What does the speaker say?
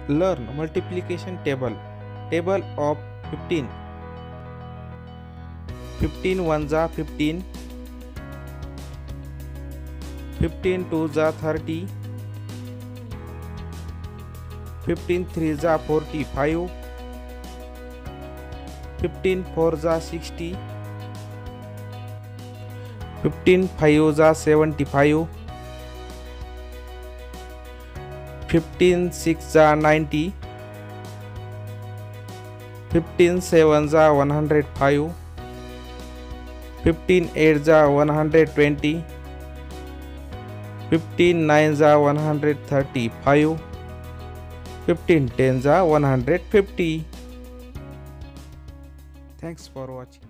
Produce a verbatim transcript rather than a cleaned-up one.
Learn multiplication table. Table of fifteen. fifteen ones are fifteen. fifteen twos are thirty. fifteen threes are forty-five. fifteen fours are sixty. fifteen fives are seventy-five. fifteen sixes are ninety. fifteen sevens are one hundred five. fifteen eights are one hundred twenty. fifteen nines are one hundred thirty-five. fifteen tens are one hundred fifty. Thanks for watching.